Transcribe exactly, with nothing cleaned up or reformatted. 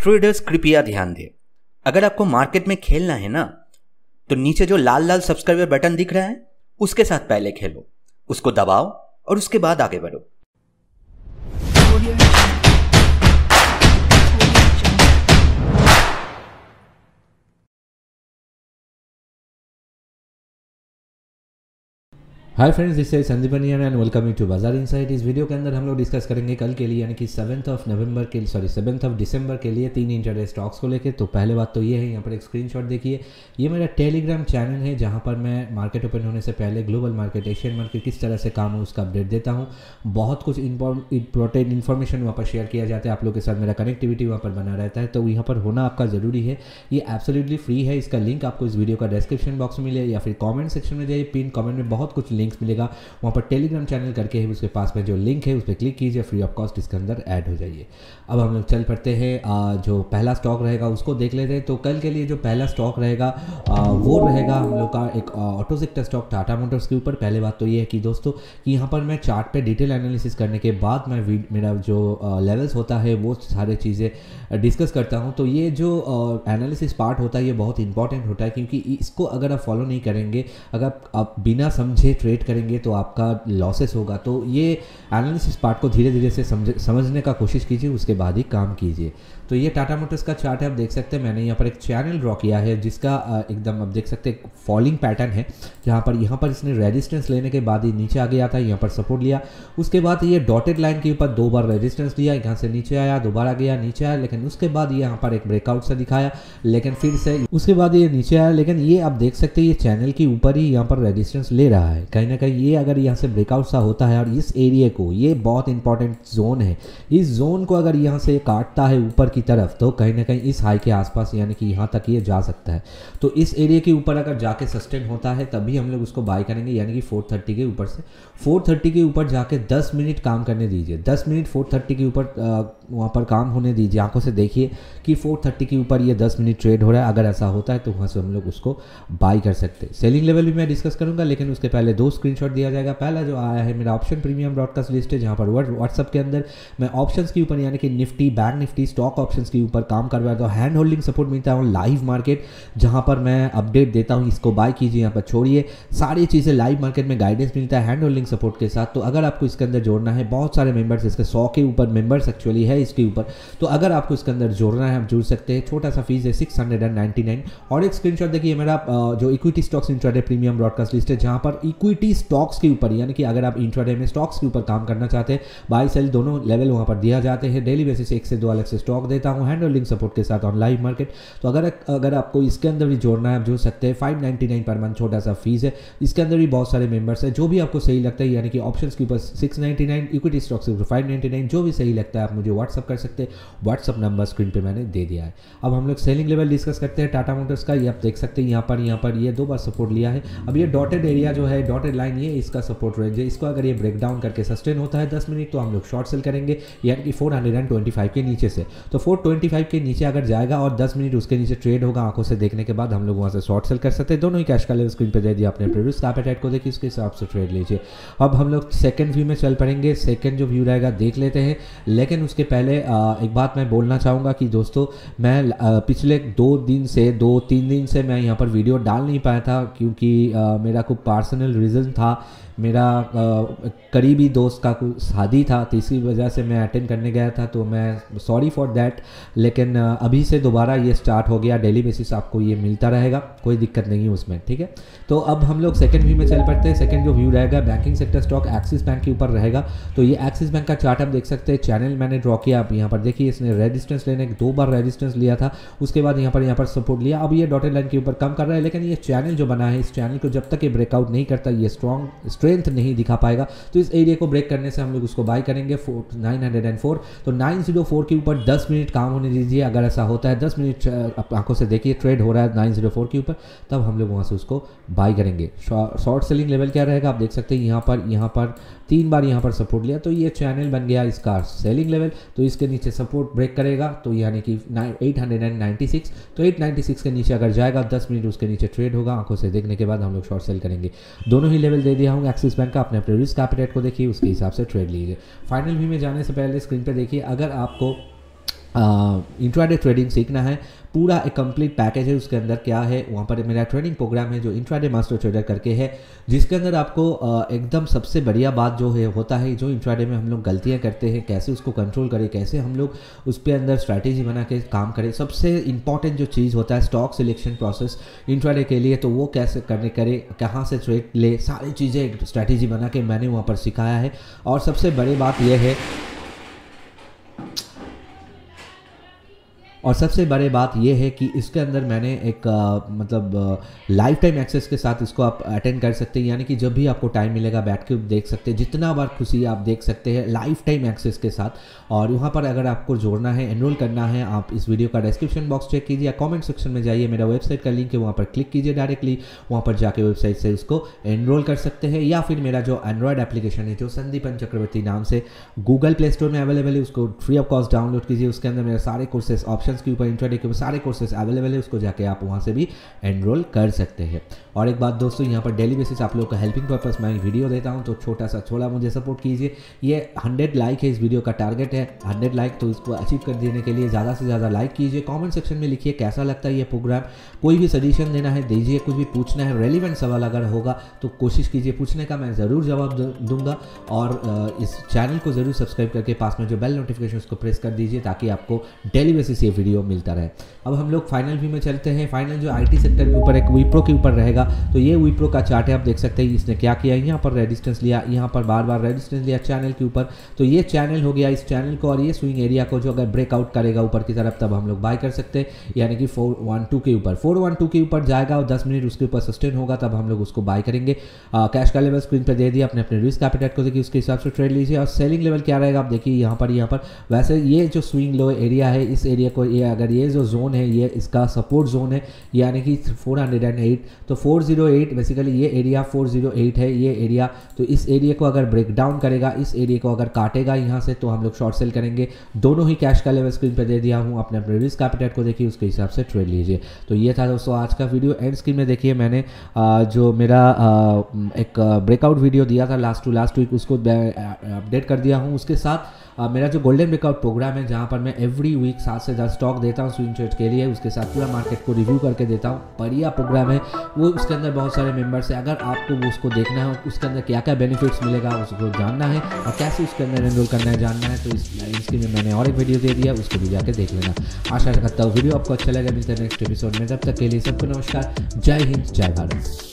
Traders कृपया ध्यान दें, अगर आपको मार्केट में खेलना है ना तो नीचे जो लाल लाल सब्सक्राइबर बटन दिख रहा है उसके साथ पहले खेलो, उसको दबाओ और उसके बाद आगे बढ़ो। Hi friends, this is Sandeep Baniyan and welcome you to Bazaar insight. इस वीडियो के अंदर हम लोग डिस्कस करेंगे कल के लिए यानी कि सेवन्थ ऑफ नवंबर के सॉरी सेवन्थ ऑफ दिसंबर के लिए तीन इंट्राडे स्टॉक्स को लेके। तो पहले बात तो ये है, यहाँ पर एक स्क्रीनशॉट देखिए, ये मेरा टेलीग्राम चैनल है जहाँ पर मैं मार्केट ओपन होने से पहले ग्लोबल मार्केट, एशियन मार्केट किस तरह से काम हो उसका अपडेट देता हूँ। बहुत कुछ इंपॉर्टेंट इन्फॉर्मेशन वहाँ पर शेयर किया जाता है, आप लोग के साथ मेरा कनेक्टिविटी वहाँ पर बना रहता है, तो यहाँ पर होना आपका ज़रूरी है। ये एब्सोल्युटली फ्री है, इसका लिंक आपको इस वीडियो का डिस्क्रिप्शन बॉक्स में मिले या फिर कॉमेंट सेक्शन में जाइए, पिन कॉमेंट में बहुत कुछ लिंक्स मिलेगा, वहाँ पर टेलीग्राम चैनल करके है, उसके पास में जो लिंक है उस पर क्लिक कीजिए, फ्री ऑफ कॉस्ट इसके अंदर ऐड हो जाइए। अब हम लोग चल पड़ते हैं, जो पहला स्टॉक रहेगा उसको देख लेते हैं। तो कल के लिए जो पहला स्टॉक रहेगा आ, वो रहेगा हम लोग का एक auto sector stock Tata Motors के ऊपर। पहले बात तो ये है कि दोस्तों कि यहाँ पर मैं चार्ट पे डिटेल एनालिसिस करने के बाद मैं मेरा जो लेवल्स होता है वो सारे चीज़ें डिस्कस करता हूँ। तो ये जो एनालिसिस पार्ट होता है ये बहुत इंपॉर्टेंट होता है, क्योंकि इसको अगर आप फॉलो नहीं करेंगे, अगर आप बिना समझे ट्रेड करेंगे तो आपका लॉसेस होगा। तो ये एनालिसिस पार्ट को धीरे धीरे से समझ समझने का कोशिश कीजिए, उसके बाद ही काम कीजिए। तो ये टाटा मोटर्स का चार्ट है, आप देख सकते हैं। मैंने यहाँ पर एक चैनल ड्रॉ किया है जिसका एकदम आप देख सकते हैं फॉलिंग पैटर्न है, जहाँ पर यहाँ पर इसने रेजिस्टेंस लेने के बाद ही नीचे आ गया था, यहाँ पर सपोर्ट लिया, उसके बाद ये डॉटेड लाइन के ऊपर दो बार रेजिस्टेंस लिया, यहाँ से नीचे आया, दोबारा गया, नीचे आया, लेकिन उसके बाद ये यहाँ पर एक ब्रेकआउट से दिखाया, लेकिन फिर से उसके बाद ये नीचे आया, लेकिन ये आप देख सकते हैं ये चैनल के ऊपर ही यहाँ पर रेजिस्टेंस ले रहा है। कहीं ना कहीं ये अगर यहाँ से ब्रेकआउट सा होता है और इस एरिया को, ये बहुत इंपॉर्टेंट जोन है, इस जोन को अगर यहाँ से काटता है ऊपर की तरफ तो कहीं ना कहीं इस हाई के आसपास यानी कि यहाँ तक ये जा सकता है। तो इस एरिया के ऊपर अगर जाके सस्टेन होता है तभी हम लोग उसको बाय करेंगे, यानी कि फोर थर्टी के ऊपर से फोर थर्टी के ऊपर जाके दस मिनट काम करने दीजिए, दस मिनट फोर थर्टी के ऊपर वहाँ पर काम होने दीजिए। आंखों से देखिए कि फोर थर्टी के ऊपर ये दस मिनट ट्रेड हो रहा है, अगर ऐसा होता है तो वहाँ से हम लोग उसको बाय कर सकते हैं। सेलिंग लेवल भी मैं डिस्कस करूँगा, लेकिन उसके पहले दो स्क्रीनशॉट दिया जाएगा। पहला जो आया है मेरा ऑप्शन प्रीमियम ब्रॉडकास्ट लिस्ट है, जहाँ पर व्हाट्सअप के अंदर मैं ऑप्शंस के ऊपर यानी कि Nifty, bank Nifty, stock options के ऊपर काम करवाता हूँ। हैंड होल्डिंग सपोर्ट मिलता है लाइव मार्केट, जहाँ पर मैं अपडेट देता हूँ, इसको बाय कीजिए, यहाँ पर छोड़िए, सारी चीज़ें लाइव मार्केट में गाइडेंस मिलता है हैंड होल्डिंग सपोर्ट के साथ। तो अगर आपको इसके अंदर जोड़ना है, बहुत सारे मेंबर्स, इसके सौ के ऊपर मेंबर्स एक्चुअली है इसके ऊपर, तो अगर आपको इसके अंदर जोड़ना है आप जुड़ सकते हैं। छोटा सा फीस है six hundred and ninety nine. और एक स्क्रीनशॉट देखिए, मेरा जो equity stocks intraday premium broadcast list है, जहाँ पर इक्विटी स्टॉक्स के ऊपर यानी कि अगर आप इंट्राडे में स्टॉक्स के ऊपर काम करना चाहते हैं, बाय सेल दोनों लेवल वहाँ पर दिया जाते हैं। डेली बेसिस एक से दो अलग से स्टॉक देता हूँ हैंड होल्डिंग सपोर्ट के साथ ऑन लाइव मार्केट। तो अगर अगर आपको इसके अंदर भी जोड़ना है आप जुड़ सकते हैं। Five ninety nine per month छोटा सा फीस है, इसके अंदर भी बहुत सारे मेंबर्स है, जो भी आपको सही लगता है, यानी कि ऑप्शंस के ऊपर six ninety nine, equity stocks के ऊपर फाइव नाइन्टी नाइन, जो भी सही लगता है आप मुझे व्हाट्सअप कर सकते हैं। व्हाट्सअप नंबर स्क्रीन पे मैंने दे दिया है। अब हम लोग सेलिंग लेवल डिस्कस करते हैं टाटा मोटर्स का। ये आप देख सकते हैं यहाँ पर यहाँ पर ये दो बार सपोर्ट लिया है। अब ये डॉटेड एरिया जो है, डॉटेड लाइन, ये इसका सपोर्ट रेंज है, इसको अगर ये ब्रेक डाउन करके सस्टेन होता है दस मिनट तो हम लोग शॉर्ट सेल करेंगे, यानी कि फोर ट्वेंटी फाइव के नीचे से। तो फोर ट्वेंटी फाइव के नीचे अगर जाएगा और दस मिनट उसके नीचे ट्रेड होगा, आंखों से देखने के बाद हम लोग वहाँ से शॉर्ट सेल कर सकते हैं। दोनों ही कैश का लेवल स्क्रीन पे दे दिया, अपने प्रीवियस एपेटाइट को देखिए, उसके हिसाब से ट्रेड लीजिए। अब हम लोग सेकंड व्यू में चल पड़ेंगे, सेकंड जो व्यू रहेगा देख लेते हैं, लेकिन उसके पहले आ, एक बात मैं बोलना चाहूँगा कि दोस्तों मैं आ, पिछले दो दिन से दो तीन दिन से मैं यहाँ पर वीडियो डाल नहीं पाया था, क्योंकि आ, मेरा कोई पर्सनल रीज़न था, मेरा करीबी दोस्त का कोई शादी था, तो इसी वजह से मैं अटेंड करने गया था, तो मैं सॉरी फॉर दैट। लेकिन अभी से दोबारा ये स्टार्ट हो गया, डेली बेसिस आपको ये मिलता रहेगा, कोई दिक्कत नहीं है उसमें, ठीक है। तो अब हम लोग सेकंड व्यू में चल पड़ते हैं। सेकंड जो व्यू रहेगा banking sector stock Axis Bank के ऊपर रहेगा। तो ये एक्सिस बैंक का चार्ट आप देख सकते हैं, चैनल मैंने ड्रॉ किया, आप यहाँ पर देखिए, इसने रेजिस्टेंस लेने दो बार रेजिस्टेंस लिया था, उसके बाद यहाँ पर यहाँ पर सपोर्ट लिया। अब ये डॉटेड लाइन के ऊपर कम कर रहा है, लेकिन ये चैनल जो बना है, इस चैनल को जब तक ये ब्रेकआउट नहीं करता, ये स्ट्रॉन्ग स्ट्रेंथ नहीं दिखा पाएगा। तो इस एरिया को ब्रेक करने से हम लोग उसको बाय करेंगे नाइन हंड्रेड एंड फोर। तो नाइन ज़ीरो फोर के ऊपर दस मिनट काम होने दीजिए, अगर ऐसा होता है दस मिनट आंखों से देखिए ट्रेड हो रहा है नाइन ज़ीरो फोर के ऊपर, तब हम लोग वहाँ से उसको बाय करेंगे। शॉर्ट सेलिंग लेवल क्या रहेगा आप देख सकते हैं, यहाँ पर यहाँ पर तीन बार यहाँ पर सपोर्ट लिया, तो ये चैनल बन गया इसका सेलिंग लेवल। तो इसके नीचे सपोर्ट ब्रेक करेगा, तो यानी कि एट नाइन्टी सिक्स, तो एट नाइन्टी सिक्स के नीचे अगर जाएगा दस मिनट उसके नीचे ट्रेड होगा, आंखों से देखने के बाद हम लोग शॉर्ट सेल करेंगे। दोनों ही लेवल दे दिया हूँ एक्सिस बैंक का, अपने रिस्क एपेटाइट को देखिए, उसके हिसाब से ट्रेड लीजिए। फाइनल व्यू में जाने से पहले स्क्रीन पे देखिए, अगर आपको इंट्राडे ट्रेडिंग सीखना है, पूरा एक कंप्लीट पैकेज है। उसके अंदर क्या है, वहाँ पर मेरा ट्रेनिंग प्रोग्राम है जो इंट्राडे मास्टर ट्रेडर करके है, जिसके अंदर आपको एकदम सबसे बढ़िया बात जो है होता है, जो इंट्राडे में हम लोग गलतियाँ करते हैं कैसे उसको कंट्रोल करें, कैसे हम लोग उस पर अंदर स्ट्रैटेजी बना के काम करें। सबसे इंपॉर्टेंट जो चीज़ होता है स्टॉक सिलेक्शन प्रोसेस इंट्राडे के लिए, तो वो कैसे करने करे, कहाँ से ट्रेड ले, सारी चीज़ें स्ट्रैटेजी बना के मैंने वहाँ पर सिखाया है। और सबसे बड़ी बात यह है और सबसे बड़ी बात यह है कि इसके अंदर मैंने एक आ, मतलब लाइफ टाइम एक्सेस के साथ इसको आप अटेंड कर सकते हैं, यानी कि जब भी आपको टाइम मिलेगा बैठ के देख सकते हैं, जितना बार खुशी आप देख सकते हैं लाइफ टाइम एक्सेस के साथ। और वहाँ पर अगर आपको जोड़ना है, एनरोल करना है, आप इस वीडियो का डिस्क्रिप्शन बॉक्स चेक कीजिए या कॉमेंट सेक्शन में जाइए, मेरा वेबसाइट का लिंक है, वहाँ पर क्लिक कीजिए डायरेक्टली, वहाँ पर जाके वेबसाइट से इसको एनरोल कर सकते हैं। या फिर मेरा जो एंड्रॉयड एप्लीकेशन है जो संदीपन चक्रवर्ती नाम से गूगल प्ले स्टोर में अवेलेबल है, उसको फ्री ऑफ कॉस्ट डाउनलोड कीजिए। उसके अंदर मेरे सारे कोर्सेज ऑप्शन के ऊपर, इंट्राडे के ऊपर सारे कोर्सेज अवेलेबल है, उसको जाके आप वहाँ से भी एनरोल कर सकते हैं। और एक बात दोस्तों, यहाँ पर डेली बेसिस आप लोग का हेल्पिंग पर्पस मैं वीडियो देता हूँ, तो छोटा सा छोड़ा मुझे सपोर्ट कीजिए। ये हंड्रेड लाइक है, इस वीडियो का टारगेट है हंड्रेड लाइक, तो इसको अचीव कर देने के लिए ज़्यादा से ज़्यादा लाइक कीजिए। कमेंट सेक्शन में लिखिए कैसा लगता है ये प्रोग्राम, कोई भी सजेशन देना है दीजिए, कुछ भी पूछना है, रेलिवेंट सवाल अगर होगा तो कोशिश कीजिए पूछने का, मैं ज़रूर जवाब दूंगा। और इस चैनल को ज़रूर सब्सक्राइब करके पास में जो बेल नोटिफिकेशन उसको प्रेस कर दीजिए, ताकि आपको डेली बेसिस ये वीडियो मिलता रहे। अब हम लोग फाइनल व्यू में चलते हैं। फाइनल जो आईटी सेक्टर के ऊपर एक विप्रो के ऊपर रहेगा, तो ये विप्रो का चार्ट है, आप देख सकते हैं इसने क्या किया, यहाँ पर रेजिस्टेंस लिया, यहाँ पर बार बार रेजिस्टेंस लिया चैनल के ऊपर, तो ये चैनल हो गया इस चैनल को। और ये स्विंग एरिया को जो अगर ब्रेकआउट करेगा ऊपर की तरफ, तब हम लोग बाय कर सकते हैं, यानी कि फोर वन टू के ऊपर फोर वन टू के ऊपर जाएगा और दस मिनट उसके ऊपर सस्टेन होगा, तब हम लोग उसको बाय करेंगे। कैश का लेवल स्क्रीन पर दे दिया, अपने अपने रिस्क एपेटाइट को देखिए, उसके हिसाब से ट्रेड लीजिए। और सेलिंग लेवल क्या रहेगा आप देखिए, यहाँ पर यहाँ पर वैसे ये जो स्विंग लो एरिया है, इस एरिया को, ये अगर ये जो जोन है ये इसका सपोर्ट जोन है, यानी कि फोर हंड्रेड एट, तो फोर ज़ीरो एट बेसिकली ये एरिया फोर ज़ीरो एट है ये एरिया। तो इस एरिया को अगर ब्रेक डाउन करेगा, इस एरिया को अगर काटेगा यहाँ से, तो हम लोग शॉर्ट सेल करेंगे। दोनों ही कैश का लेवल स्क्रीन पे दे दिया हूँ, अपने अपने रिस्क एपेटाइट को देखिए, उसके हिसाब से ट्रेड लीजिए। तो ये था दोस्तों आज का वीडियो। एंड स्क्रीन में देखिए मैंने आ, जो मेरा आ, एक ब्रेकआउट वीडियो दिया था लास्ट टू लास्ट वीक, उसको अपडेट कर दिया हूँ। उसके साथ Uh, मेरा जो गोल्डन ब्रेकआउट प्रोग्राम है, जहाँ पर मैं एवरी वीक सात से दस स्टॉक देता हूँ स्विंग ट्रेड के लिए, उसके साथ पूरा मार्केट को रिव्यू करके देता हूँ। बढ़िया प्रोग्राम है वो, उसके अंदर बहुत सारे मेंबर्स हैं। अगर आपको वो उसको देखना है, उसके अंदर क्या क्या बेनिफिट्स मिलेगा उसको जानना है और कैसे उसके अंदर एनरोल करना है जानना है, तो इसके में मैंने और एक वीडियो दे दिया, उसको भी जाकर देख लेना। आशा करता हूँ वीडियो आपको अच्छा लगा। मिलता है नेक्स्ट एपिसोड में, तब तक के लिए सबको नमस्कार, जय हिंद, जय भारत।